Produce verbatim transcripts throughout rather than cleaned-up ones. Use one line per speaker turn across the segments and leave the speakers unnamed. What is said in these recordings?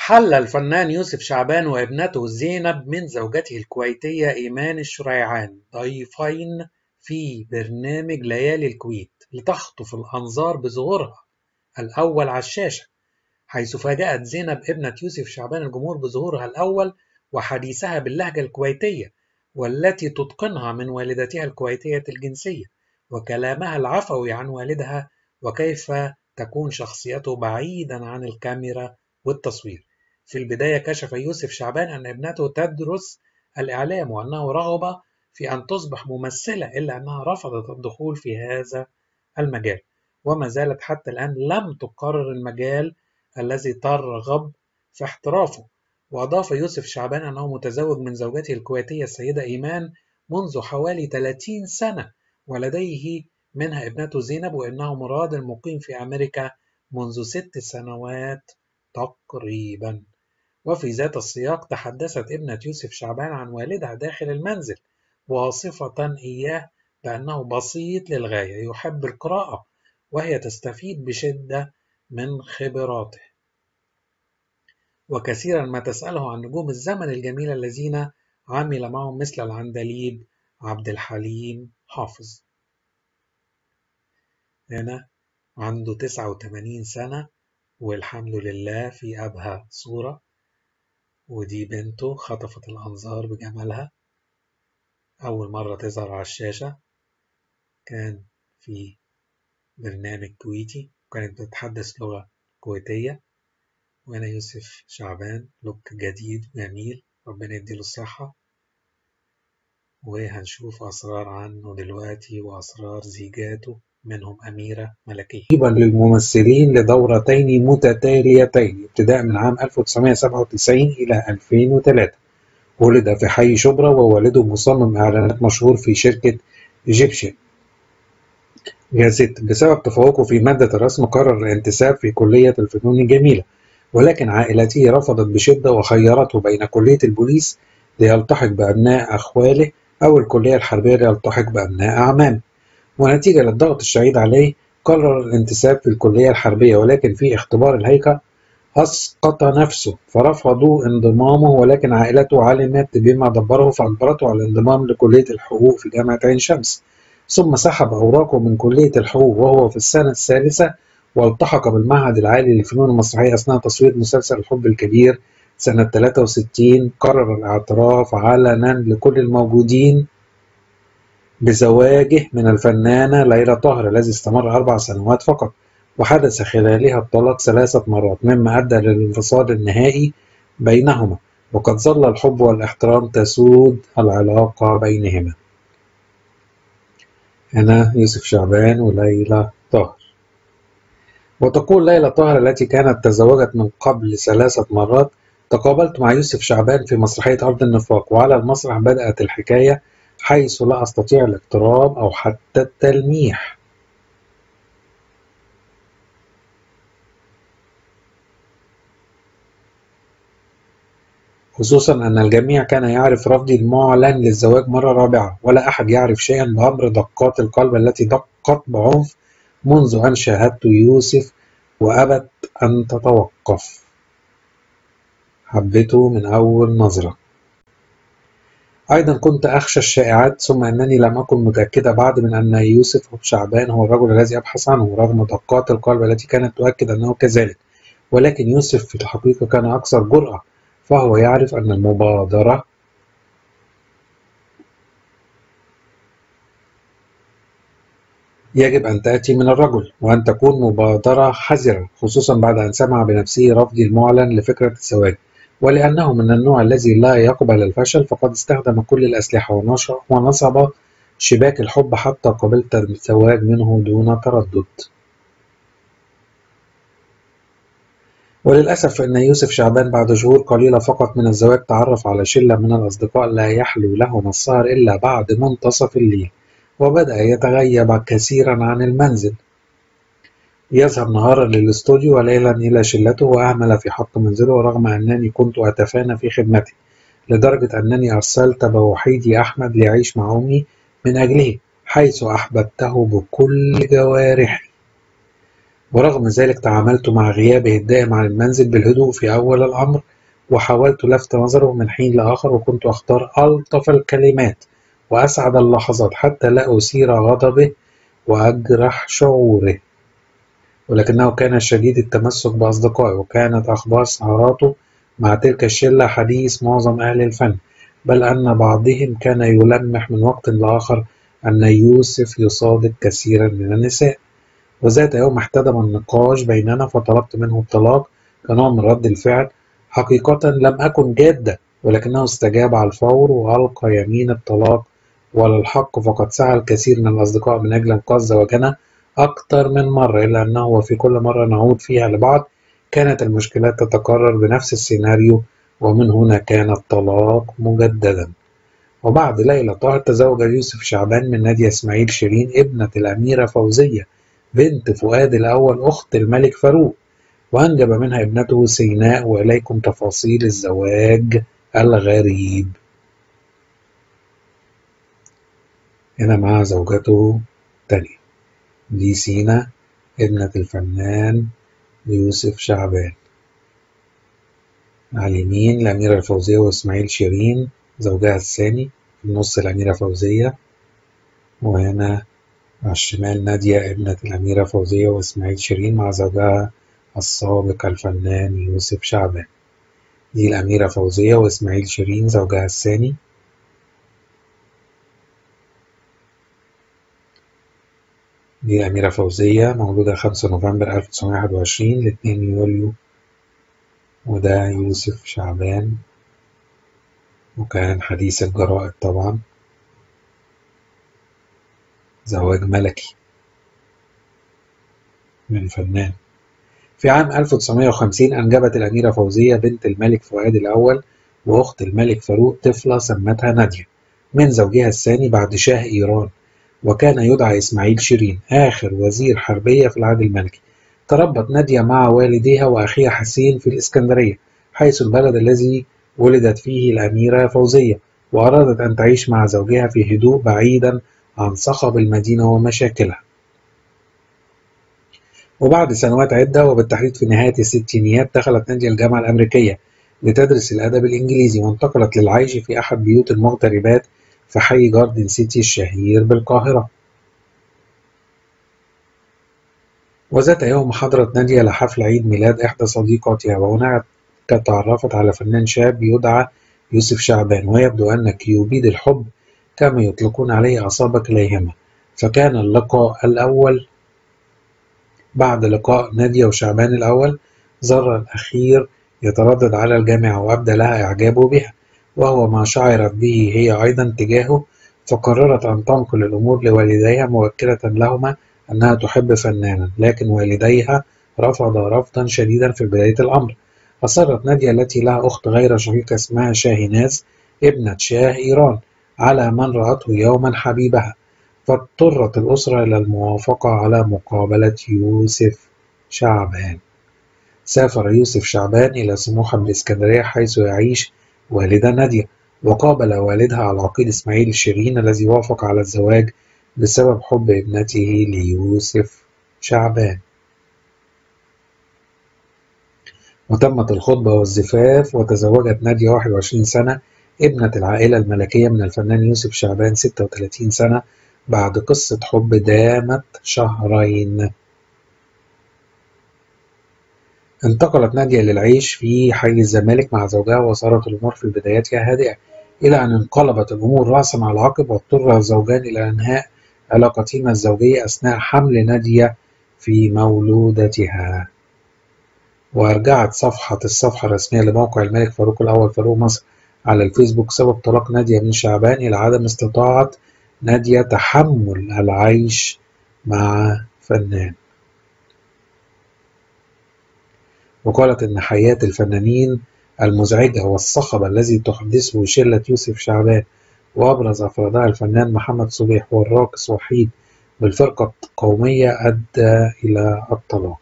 حل الفنان يوسف شعبان وابنته زينب من زوجته الكويتية إيمان الشريعان ضيفين في برنامج ليالي الكويت لتخطف الأنظار بظهورها الأول على الشاشة، حيث فاجأت زينب ابنة يوسف شعبان الجمهور بظهورها الأول وحديثها باللهجة الكويتية والتي تتقنها من والدتها الكويتية الجنسية، وكلامها العفوي عن والدها، وكيف تكون شخصيته بعيدا عن الكاميرا والتصوير. في البداية كشف يوسف شعبان أن ابنته تدرس الإعلام وأنه رغب في أن تصبح ممثلة، إلا أنها رفضت الدخول في هذا المجال، وما زالت حتى الآن لم تقرر المجال الذي ترغب في احترافه. وأضاف يوسف شعبان أنه متزوج من زوجته الكويتية السيدة إيمان منذ حوالي ثلاثين سنة، ولديه منها ابنته زينب، وإنه مراد المقيم في أمريكا منذ ست سنوات تقريبا. وفي ذات السياق تحدثت ابنة يوسف شعبان عن والدها داخل المنزل، واصفة إياه بأنه بسيط للغاية يحب القراءة، وهي تستفيد بشدة من خبراته، وكثيرا ما تسأله عن نجوم الزمن الجميل الذين عمل معهم مثل العندليب عبد الحليم حافظ. هنا عنده تسعة وثمانين سنة والحمد لله في أبهى صورة، ودي بنته خطفت الأنظار بجمالها، أول مرة تظهر على الشاشة كان في برنامج كويتي وكانت بتتحدث لغة كويتية. وأنا يوسف شعبان لوك جديد جميل، ربنا يديله الصحة، وهنشوف أسرار عنه دلوقتي وأسرار زيجاته منهم أميرة ملكية. ترتيبا للممثلين لدورتين متتاليتين ابتداء من عام ألف وتسعمائة وسبعة وتسعين إلى ألفين وثلاثة. ولد في حي شبرا، ووالده مصمم إعلانات مشهور في شركة إيجيبشن جازيت. بسبب تفوقه في مادة الرسم قرر الانتساب في كلية الفنون الجميلة، ولكن عائلته رفضت بشدة وخيرته بين كلية البوليس ليلتحق بأبناء أخواله أو الكلية الحربية ليلتحق بأبناء أعمامه. ونتيجة للضغط الشديد عليه قرر الانتساب في الكلية الحربية، ولكن في اختبار الهيكل أسقط نفسه فرفضوا انضمامه، ولكن عائلته علمت بما دبره فأجبرته على الانضمام لكلية الحقوق في جامعة عين شمس. ثم سحب أوراقه من كلية الحقوق وهو في السنة الثالثة، والتحق بالمعهد العالي للفنون المسرحية أثناء تصوير مسلسل الحب الكبير سنة ثلاثة وستين. قرر الاعتراف علنا لكل الموجودين بزواجه من الفنانة ليلى طاهر الذي استمر أربع سنوات فقط، وحدث خلالها الطلاق ثلاثة مرات مما أدى للانفصال النهائي بينهما، وقد ظل الحب والاحترام تسود العلاقة بينهما. هنا يوسف شعبان وليلى طاهر. وتقول ليلى طاهر التي كانت تزوجت من قبل ثلاثة مرات: تقابلت مع يوسف شعبان في مسرحية أرض النفاق، وعلى المسرح بدأت الحكاية حيث لا أستطيع الاقتراب أو حتى التلميح. خصوصا أن الجميع كان يعرف رفضي المعلن للزواج مرة رابعة، ولا أحد يعرف شيئا بأمر دقات القلب التي دقت بعنف منذ أن شاهدت يوسف وأبت أن تتوقف. حبيته من أول نظرة. أيضا كنت أخشى الشائعات، ثم أنني لم أكن متأكدة بعد من أن يوسف شعبان هو الرجل الذي أبحث عنه رغم دقات القلب التي كانت تؤكد أنه كذلك. ولكن يوسف في الحقيقة كان أكثر جرأة، فهو يعرف أن المبادرة يجب أن تأتي من الرجل، وأن تكون مبادرة حذرة، خصوصا بعد أن سمع بنفسه رفضي المعلن لفكرة الزواج. ولأنه من النوع الذي لا يقبل الفشل، فقد استخدم كل الأسلحة ونصب شباك الحب حتى قبلت الزواج منه دون تردد. وللأسف فإن يوسف شعبان بعد شهور قليلة فقط من الزواج تعرف على شلة من الأصدقاء لا يحلو لهم السهر إلا بعد منتصف الليل، وبدأ يتغيب كثيرا عن المنزل، يذهب نهارا للاستوديو وليلا إلى شلته، وأهمل في حق منزله رغم أنني كنت أتفانى في خدمته، لدرجة أنني أرسلت بوحيدي أحمد ليعيش مع أمي من أجله، حيث أحببته بكل جوارحي. ورغم ذلك تعاملت مع غيابه الدائم عن المنزل بالهدوء في أول الأمر، وحاولت لفت نظره من حين لآخر، وكنت أختار ألطف الكلمات وأسعد اللحظات حتى لا أثير غضبه وأجرح شعوره. ولكنه كان شديد التمسك بأصدقائه، وكانت أخبار سهراته مع تلك الشلة حديث معظم أهل الفن، بل أن بعضهم كان يلمح من وقت لآخر أن يوسف يصادق كثيرا من النساء. وذات يوم احتدم النقاش بيننا، فطلبت منه الطلاق كنوع من رد الفعل. حقيقة لم أكن جادة، ولكنه استجاب على الفور وألقى يمين الطلاق. وللحق فقد سعى الكثير من الأصدقاء من أجل إنقاذ زواجنا أكثر من مرة، إلا أنه وفي كل مرة نعود فيها لبعض كانت المشكلات تتكرر بنفس السيناريو، ومن هنا كان الطلاق مجددا. وبعد ليلة طاهر تزوج يوسف شعبان من نادية إسماعيل شيرين ابنة الأميرة فوزية بنت فؤاد الأول أخت الملك فاروق، وأنجب منها ابنته سيناء. وإليكم تفاصيل الزواج الغريب. هنا مع زوجته تانية، دي سينا ابنة الفنان يوسف شعبان. على اليمين الأميرة الفوزية وإسماعيل شيرين زوجها الثاني، في النص الأميرة فوزية، وهنا على الشمال نادية ابنة الأميرة فوزية وإسماعيل شيرين مع زوجها السابق الفنان يوسف شعبان. دي الأميرة فوزية وإسماعيل شيرين زوجها الثاني. دي الأميرة فوزية مولودة خمسة نوفمبر ألف وتسعمائة وواحد وعشرين لاثنين يوليو. وده يوسف شعبان، وكان حديث الجرائد طبعا، زواج ملكي من فنان. في عام ألف وتسعمائة وخمسين أنجبت الأميرة فوزية بنت الملك فؤاد الأول وأخت الملك فاروق طفلة سمتها نادية من زوجها الثاني بعد شاه إيران، وكان يدعى إسماعيل شيرين آخر وزير حربية في العهد الملكي. تربت نادية مع والديها وأخيها حسين في الإسكندرية، حيث البلد الذي ولدت فيه الأميرة فوزية، وأرادت أن تعيش مع زوجها في هدوء بعيدا عن صخب المدينة ومشاكلها. وبعد سنوات عدة، وبالتحديد في نهاية الستينيات، دخلت نادية الجامعة الأمريكية لتدرس الأدب الإنجليزي، وانتقلت للعيش في أحد بيوت المغتربات في حي جاردن سيتي الشهير بالقاهرة. وذات يوم حضرت نادية لحفل عيد ميلاد إحدى صديقاتها، وهناك تعرفت على فنان شاب يدعى يوسف شعبان، ويبدو أن كيوبيد الحب كما يطلقون عليه أصاب كليهما. فكان اللقاء الأول بعد لقاء نادية وشعبان الأول، ظل الأخير يتردد على الجامعة، وأبدى لها إعجابه بها، وهو ما شعرت به هي أيضا تجاهه. فقررت أن تنقل الأمور لوالديها موكلة لهما أنها تحب فنانا، لكن والديها رفضا رفضا شديدا في بداية الأمر. أصرت نادية التي لها أخت غير شقيقة اسمها شاهيناز ابنة شاه إيران على من رأته يوما حبيبها، فاضطرت الأسرة إلى الموافقة على مقابلة يوسف شعبان. سافر يوسف شعبان إلى سموحة بالإسكندرية حيث يعيش والدة نادية، وقابل والدها على العقيد إسماعيل شيرين الذي وافق على الزواج بسبب حب ابنته ليوسف شعبان. وتمت الخطبة والزفاف، وتزوجت نادية واحد وعشرين سنة ابنة العائلة الملكية من الفنان يوسف شعبان ستة وثلاثين سنة بعد قصة حب دامت شهرين. انتقلت نادية للعيش في حي الزمالك مع زوجها، وصارت الأمور في بدايتها هادئة، إلى أن انقلبت الأمور رأسا على عقب، واضطر الزوجان إلى إنهاء علاقتهما الزوجية أثناء حمل نادية في مولودتها. وأرجعت صفحة الصفحة الرسمية لموقع الملك فاروق الأول فاروق مصر على الفيسبوك سبب طلاق نادية من شعبان إلى عدم استطاعة نادية تحمل العيش مع فنان. وقالت إن حياة الفنانين المزعجة والصخب الذي تحدثه شلة يوسف شعبان، وأبرز أفرادها الفنان محمد صبيح والراقص وحيد بالفرقة القومية، أدى إلى الطلاق.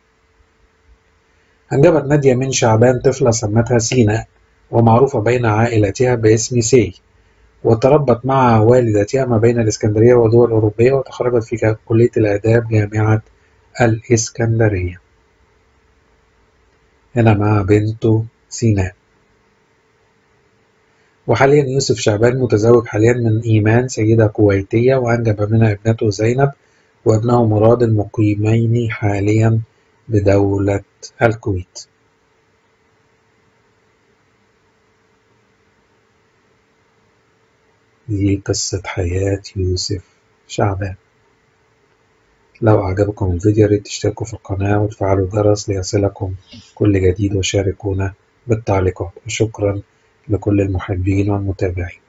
أنجبت نادية من شعبان طفلة سمتها سيناء، ومعروفة بين عائلتها باسم سي، وتربت مع والدتها ما بين الإسكندرية ودول أوروبية، وتخرجت في كلية الآداب جامعة الإسكندرية. هنا مع بنته سيناء. وحاليا يوسف شعبان متزوج حاليا من إيمان سيدة كويتية، وأنجب منها ابنته زينب وابنه مراد، المقيمين حاليا بدولة الكويت. دي قصة حياة يوسف شعبان. لو أعجبكم الفيديو ياريت تشتركوا في القناة وتفعلوا الجرس ليصلكم كل جديد، وشاركونا بالتعليقات. وشكرا لكل المحبين والمتابعين.